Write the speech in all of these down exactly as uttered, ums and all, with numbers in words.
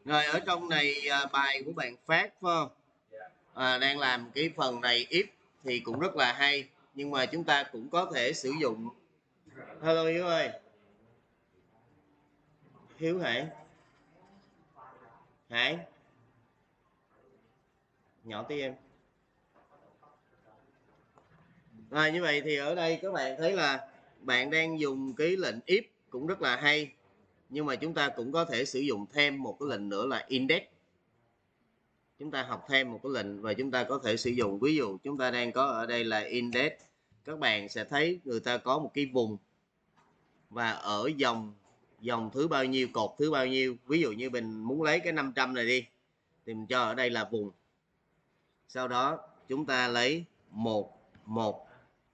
Rồi ở trong này à, bài của bạn Phát phải không? À, đang làm cái phần này if thì cũng rất là hay, nhưng mà chúng ta cũng có thể sử dụng. Hello Hiếu ơi. Hiếu Hải. Hải. Nhỏ tí em. Rồi như vậy thì ở đây các bạn thấy là bạn đang dùng cái lệnh if cũng rất là hay, nhưng mà chúng ta cũng có thể sử dụng thêm một cái lệnh nữa là index. Chúng ta học thêm một cái lệnh và chúng ta có thể sử dụng, ví dụ chúng ta đang có ở đây là index, các bạn sẽ thấy người ta có một cái vùng và ở dòng dòng thứ bao nhiêu, cột thứ bao nhiêu, ví dụ như mình muốn lấy cái năm trăm này đi thì mình cho ở đây là vùng, sau đó chúng ta lấy một một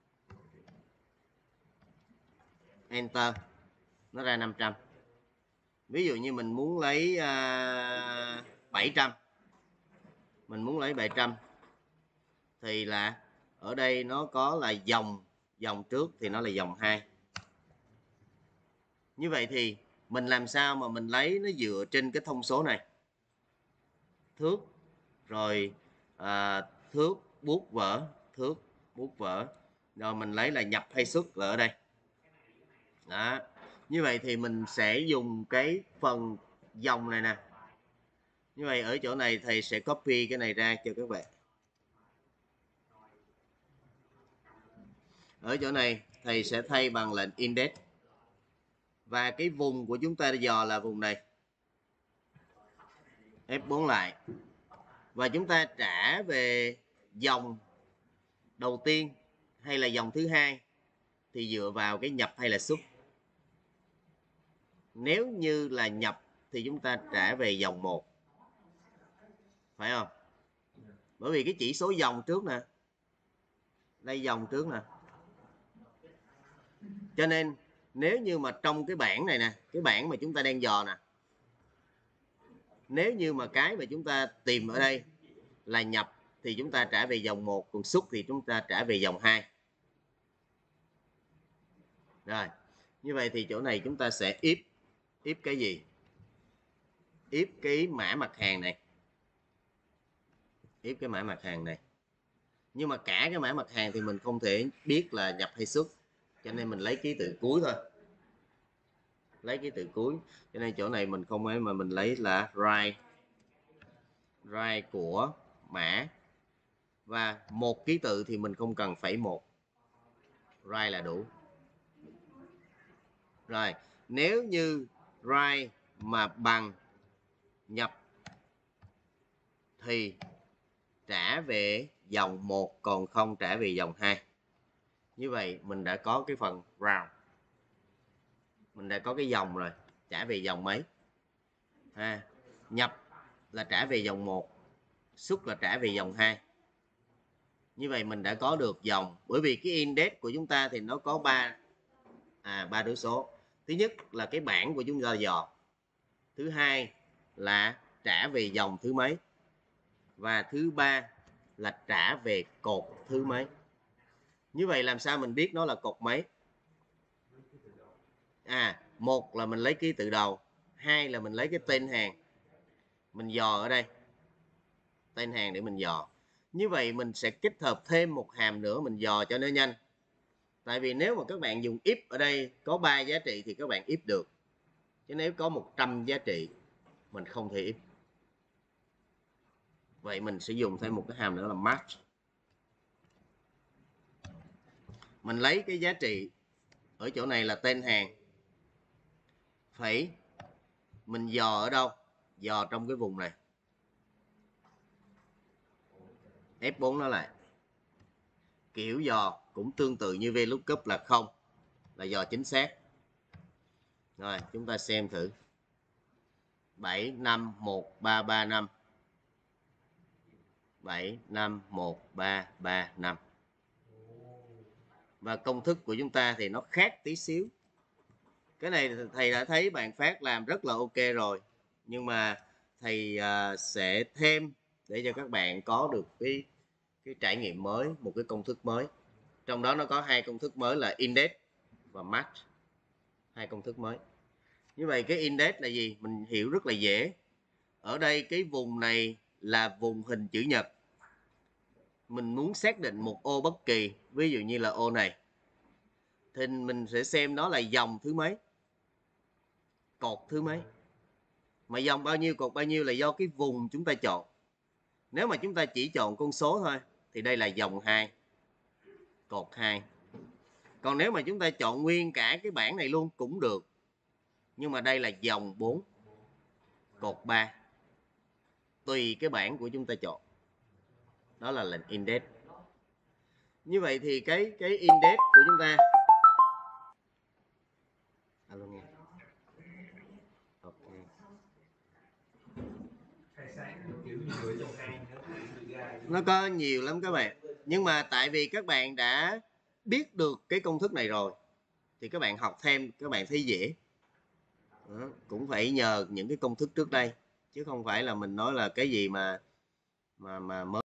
enter, nó ra năm trăm. Ví dụ như mình muốn lấy uh, bảy trăm, mình muốn lấy bảy trăm thì là ở đây nó có là dòng dòng trước thì nó là dòng hai. Như vậy thì mình làm sao mà mình lấy nó dựa trên cái thông số này, thước rồi à, thước bút vở, thước bút vở, rồi mình lấy là nhập hay xuất là ở đây đó. Như vậy thì mình sẽ dùng cái phần dòng này nè. Như vậy ở chỗ này thầy sẽ copy cái này ra cho các bạn. Ở chỗ này thầy sẽ thay bằng lệnh index, và cái vùng của chúng ta dò là vùng này, ép bốn lại, và chúng ta trả về dòng đầu tiên hay là dòng thứ hai thì dựa vào cái nhập hay là xuất. Nếu như là nhập thì chúng ta trả về dòng một, phải không? Bởi vì cái chỉ số dòng trước nè, đây dòng trước nè, cho nên nếu như mà trong cái bảng này nè, cái bảng mà chúng ta đang dò nè, nếu như mà cái mà chúng ta tìm ở đây là nhập thì chúng ta trả về dòng một, còn xuất thì chúng ta trả về dòng hai. Rồi, như vậy thì chỗ này chúng ta sẽ if if cái gì? If cái mã mặt hàng này. If cái mã mặt hàng này. Nhưng mà cả cái mã mặt hàng thì mình không thể biết là nhập hay xuất, cho nên mình lấy ký tự cuối thôi. Lấy ký tự cuối. Cho nên chỗ này mình không ấy mà mình lấy là right right của mã, và một ký tự thì mình không cần phẩy một, right là đủ. Rồi, nếu như right mà bằng nhập thì trả về dòng một, còn không trả về dòng hai. Như vậy mình đã có cái phần round, mình đã có cái dòng rồi, trả về dòng mấy ha. Nhập là trả về dòng một, xuất là trả về dòng hai. Như vậy mình đã có được dòng, bởi vì cái index của chúng ta thì nó có ba à ba đối số. Thứ nhất là cái bảng của chúng ta dò, thứ hai là trả về dòng thứ mấy, và thứ ba là trả về cột thứ mấy. Như vậy làm sao mình biết nó là cột mấy? À, một là mình lấy ký tự đầu, hai là mình lấy cái tên hàng, mình dò ở đây, tên hàng để mình dò. Như vậy mình sẽ kết hợp thêm một hàm nữa mình dò cho nó nhanh. Tại vì nếu mà các bạn dùng if ở đây có ba giá trị thì các bạn if được, chứ nếu có một trăm giá trị mình không thể if. Vậy mình sẽ dùng thêm một cái hàm nữa là match. Mình lấy cái giá trị ở chỗ này là tên hàng, phẩy, mình dò ở đâu? Dò trong cái vùng này, ép bốn nó lại. Kiểu dò cũng tương tự như VLOOKUP là không, là dò chính xác. Rồi chúng ta xem thử, bảy năm một ba ba năm, bảy năm một ba ba năm. Và công thức của chúng ta thì nó khác tí xíu. Cái này thầy đã thấy bạn Phát làm rất là ok rồi, nhưng mà thầy uh, sẽ thêm để cho các bạn có được cái cái trải nghiệm mới, một cái công thức mới. Trong đó nó có hai công thức mới là index và match, hai công thức mới. Như vậy cái index là gì? Mình hiểu rất là dễ. ở đây cái vùng này là vùng hình chữ nhật. Mình muốn xác định một ô bất kỳ, ví dụ như là ô này, thì mình sẽ xem nó là dòng thứ mấy, cột thứ mấy. Mà dòng bao nhiêu, cột bao nhiêu là do cái vùng chúng ta chọn. Nếu mà chúng ta chỉ chọn con số thôi thì đây là dòng hai, cột hai. Còn nếu mà chúng ta chọn nguyên cả cái bảng này luôn cũng được. Nhưng mà đây là dòng bốn, cột ba. Tùy cái bảng của chúng ta chọn. Đó là lệnh index. Như vậy thì cái cái index của chúng ta, alo nghe. Okay. Nó có nhiều lắm các bạn. Nhưng mà tại vì các bạn đã biết được cái công thức này rồi thì các bạn học thêm các bạn thấy dễ. Đó, cũng phải nhờ những cái công thức trước đây chứ không phải là mình nói là cái gì mà mà mà mới